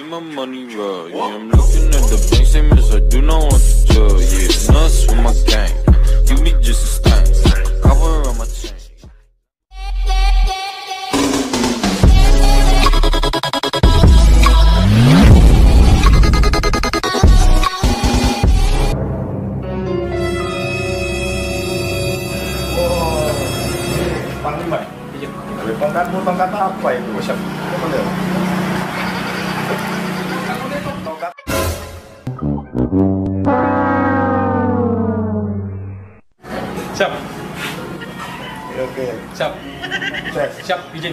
my money raw. Yeah, I'm looking at the bank statements, I do not want to tell. Yeah, nuts with my gang. You me just a stain. Cover on my chain. Panglima. Iya. Tongkatmu tongkat apa itu? Siap. Tongkat. Siap. Oke. Siap. Cek. Siap, izin.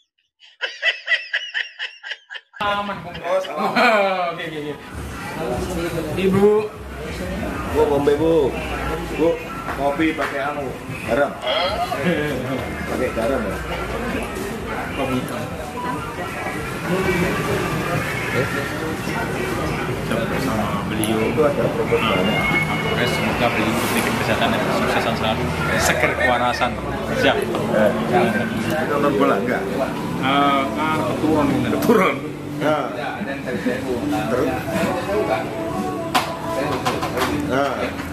Aman, Bung. Oh, salam. Oke. Ibu. Bu, bombe bu. Bu, kopi pakai garam. Pakai garam ya. Kopi. Bersama beliau. Itu ada program banyak. Semoga beliau diberikan kesehatan dan kesuksesan selalu. Seger kewarasan. Siap. Nonton bola enggak? Keturun. Keturun. Nah. Terus. Nah.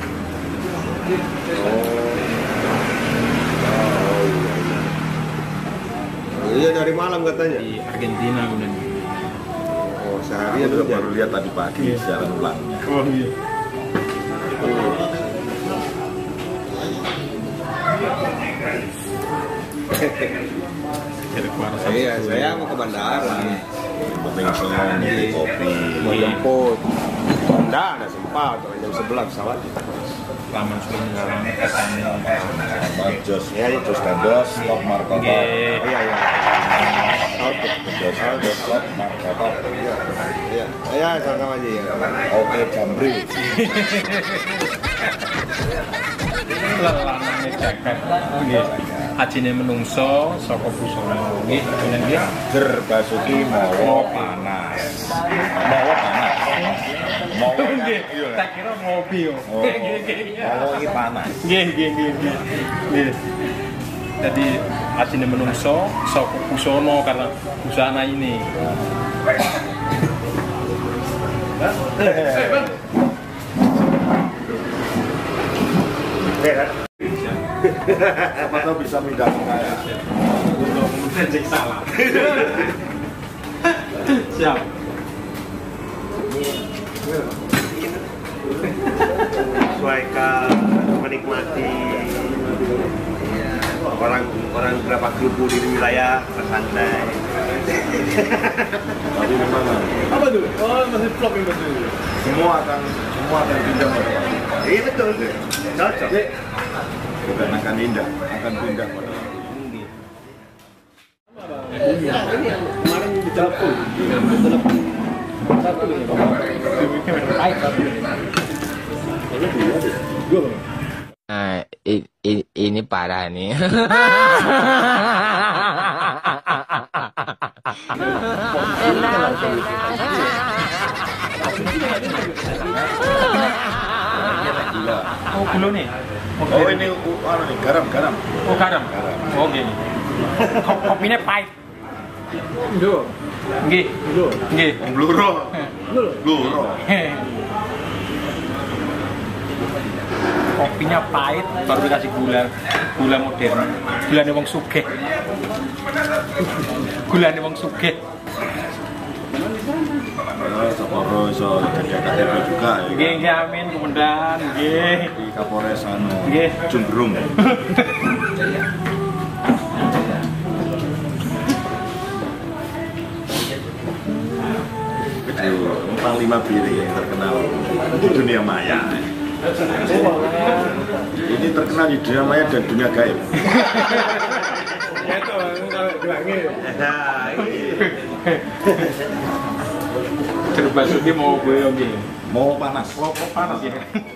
Oh, iya dari malam katanya. Di Argentina kemudian. Oh, seharian udah baru lihat tadi pagi siaran ulang. Oh iya. Iya, saya mau ke bandara. Pengisian, kopi, mau jemput. Enggak, ada sempat. Jam 11 pesawat. Laman sudah mengalami Jos, ya, Jos Gandos, Stop Markotop. Iya. Jos, Stop Markotop. Iya, sama aja ya. Oke, Jamri. Lelanane jagat. Nggih. Hajine menungso saka busana. Nggih, nggih. Ger Basuki mawa panas. Mawa panas. Mawa Nggih. Tak kira ngopi yo. Nggih. Mawa iki panas. Nggih. Jadi hajine menungso saka busana karena busana ini. Siapa tahu bisa pindah saya. Untuk mencek salah. Siap. Sesuaikan menikmati orang berapa grup di wilayah bersantai. Tapi di mana? Apa tuh? Oh, masih vlog ini betul. Semua akan pindah pada waktu. Iya betul, cocok. Bukan akan pindah pada waktu. Ini yang kemarin ditelepon. Satu ini. Baik. Nah, ini parah nih. Oh, gula nih. Oh ini nih garam. Oh, garam. Oh, gini. Kopinya pahit. Nggih. Nggih. Bluro. Kopinya pahit, baru dikasih gula modern. Gulane wong sugih. Saporo iso jadi KTP juga ya. Nggih, amin, kemudian nggih. Di Kapolres Nggih. Jumbrung. Panglima Biri yang terkenal di dunia maya. Ini terkenal di dunia maya dan dunia gaib. Itu kalau bilangnya. Terbasuki mau gue lagi. Mau panas. Panas ya.